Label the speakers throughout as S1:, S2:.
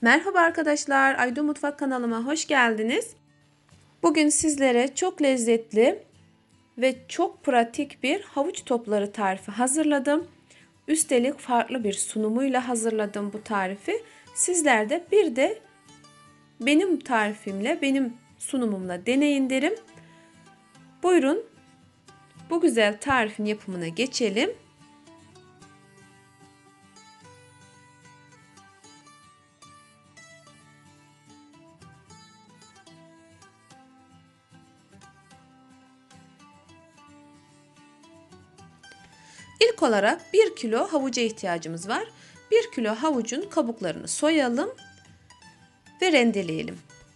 S1: Merhaba arkadaşlar, Aydo Mutfak kanalıma hoş geldiniz. Bugün sizlere çok lezzetli ve çok pratik bir havuç topları tarifi hazırladım. Üstelik farklı bir sunumuyla hazırladım bu tarifi. Sizler de bir de benim tarifimle, benim sunumumla deneyin derim. Buyurun bu güzel tarifin yapımına geçelim. İlk olarak 1 kilo havuca ihtiyacımız var. 1 kilo havucun kabuklarını soyalım ve rendeleyelim.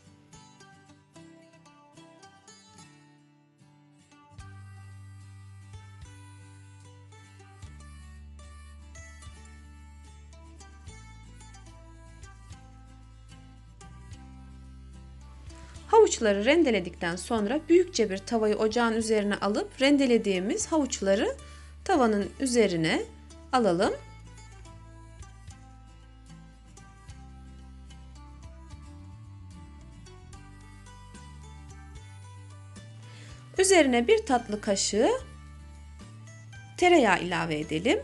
S1: Havuçları rendeledikten sonra büyükçe bir tavayı ocağın üzerine alıp rendelediğimiz havuçları tavanın üzerine alalım. Üzerine bir tatlı kaşığı tereyağı ilave edelim.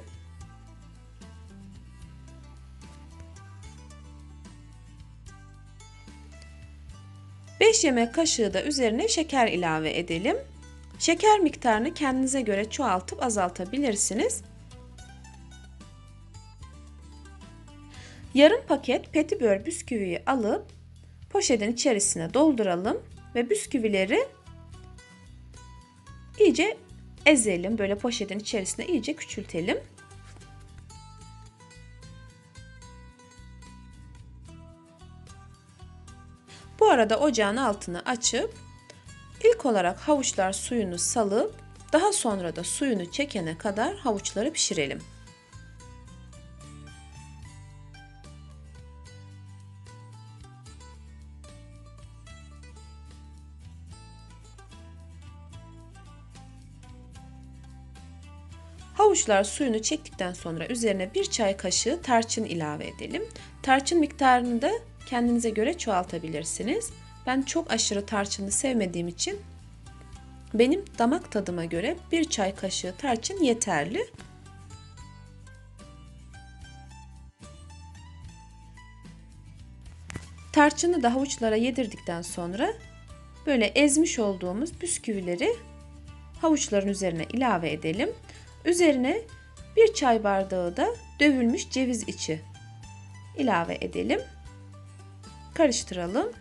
S1: Beş yemek kaşığı da üzerine şeker ilave edelim. Şeker miktarını kendinize göre çoğaltıp azaltabilirsiniz. Yarım paket petibör bisküviyi alıp poşetin içerisine dolduralım ve bisküvileri iyice ezelim. Böyle poşetin içerisine iyice küçültelim. Bu arada ocağın altını açıp ilk olarak havuçlar suyunu salıp daha sonra da suyunu çekene kadar havuçları pişirelim. Havuçlar suyunu çektikten sonra üzerine bir çay kaşığı tarçın ilave edelim. Tarçın miktarını da kendinize göre çoğaltabilirsiniz. Ben çok aşırı tarçınlı sevmediğim için benim damak tadıma göre bir çay kaşığı tarçın yeterli. Tarçını da havuçlara yedirdikten sonra böyle ezmiş olduğumuz bisküvileri havuçların üzerine ilave edelim. Üzerine bir çay bardağı da dövülmüş ceviz içi ilave edelim. Karıştıralım.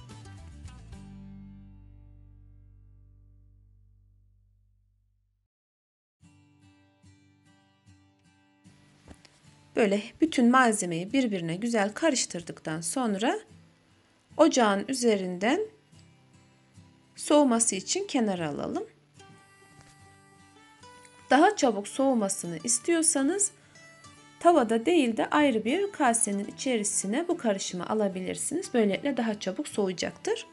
S1: Böyle bütün malzemeyi birbirine güzel karıştırdıktan sonra ocağın üzerinden soğuması için kenara alalım. Daha çabuk soğumasını istiyorsanız tavada değil de ayrı bir kasenin içerisine bu karışımı alabilirsiniz. Böylelikle daha çabuk soğuyacaktır.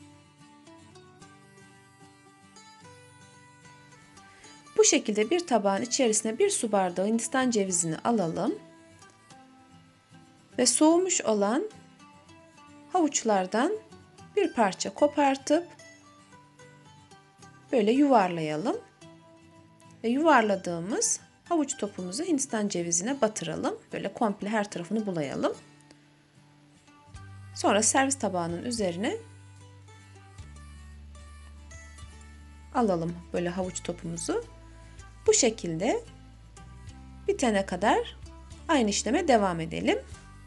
S1: Bu şekilde bir tabağın içerisine bir su bardağı Hindistan cevizini alalım. Ve soğumuş olan havuçlardan bir parça kopartıp böyle yuvarlayalım. Ve yuvarladığımız havuç topumuzu Hindistan cevizine batıralım. Böyle komple her tarafını bulayalım. Sonra servis tabağının üzerine alalım böyle havuç topumuzu. Bu şekilde bitene kadar aynı işleme devam edelim.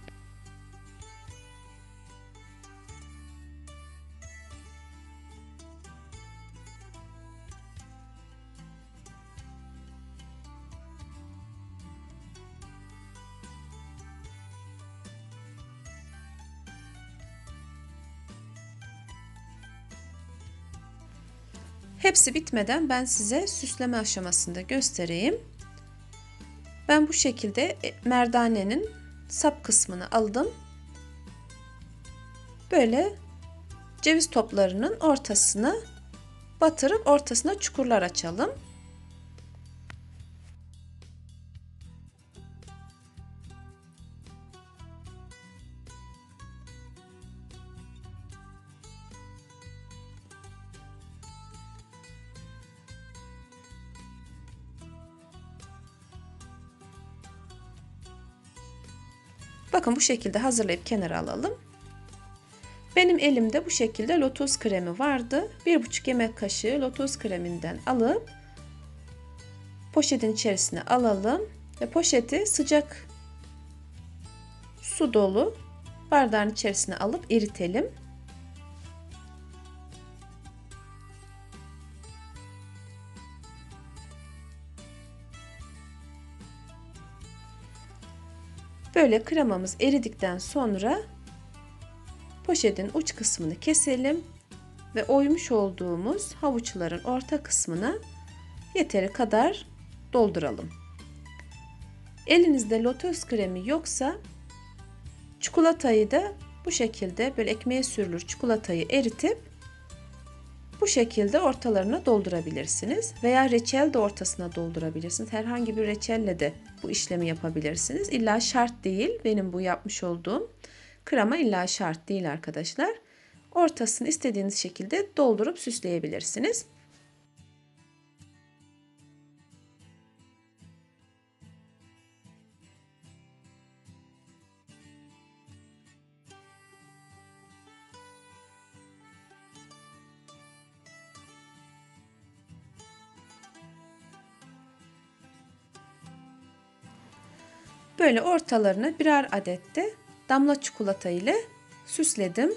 S1: Hepsi bitmeden ben size süsleme aşamasında göstereyim. Ben bu şekilde merdanenin sap kısmını aldım. Böyle ceviz toplarının ortasına batırıp ortasına çukurlar açalım. Bakın bu şekilde hazırlayıp kenara alalım. Benim elimde bu şekilde lotus kremi vardı. 1,5 yemek kaşığı lotus kreminden alıp poşetin içerisine alalım ve poşeti sıcak su dolu bardağın içerisine alıp eritelim. Böyle kremamız eridikten sonra poşetin uç kısmını keselim ve oymuş olduğumuz havuçların orta kısmına yeteri kadar dolduralım. Elinizde lotus kremi yoksa çikolatayı da bu şekilde böyle ekmeğe sürülür çikolatayı eritip bu şekilde ortalarına doldurabilirsiniz veya reçel de ortasına doldurabilirsiniz. Herhangi bir reçelle de bu işlemi yapabilirsiniz. İlla şart değil. Benim bu yapmış olduğum krema illa şart değil arkadaşlar. Ortasını istediğiniz şekilde doldurup süsleyebilirsiniz. Böyle ortalarını birer adet de damla çikolata ile süsledim.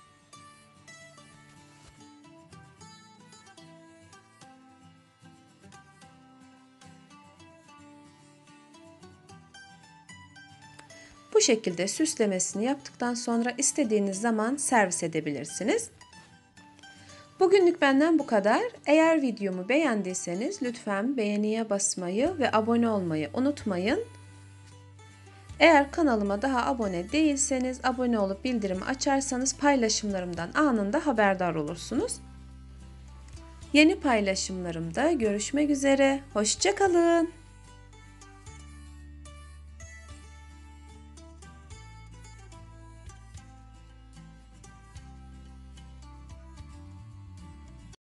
S1: Bu şekilde süslemesini yaptıktan sonra istediğiniz zaman servis edebilirsiniz. Bugünlük benden bu kadar. Eğer videomu beğendiyseniz lütfen beğeniye basmayı ve abone olmayı unutmayın. Eğer kanalıma daha abone değilseniz abone olup bildirimi açarsanız paylaşımlarımdan anında haberdar olursunuz. Yeni paylaşımlarımda görüşmek üzere. Hoşça kalın.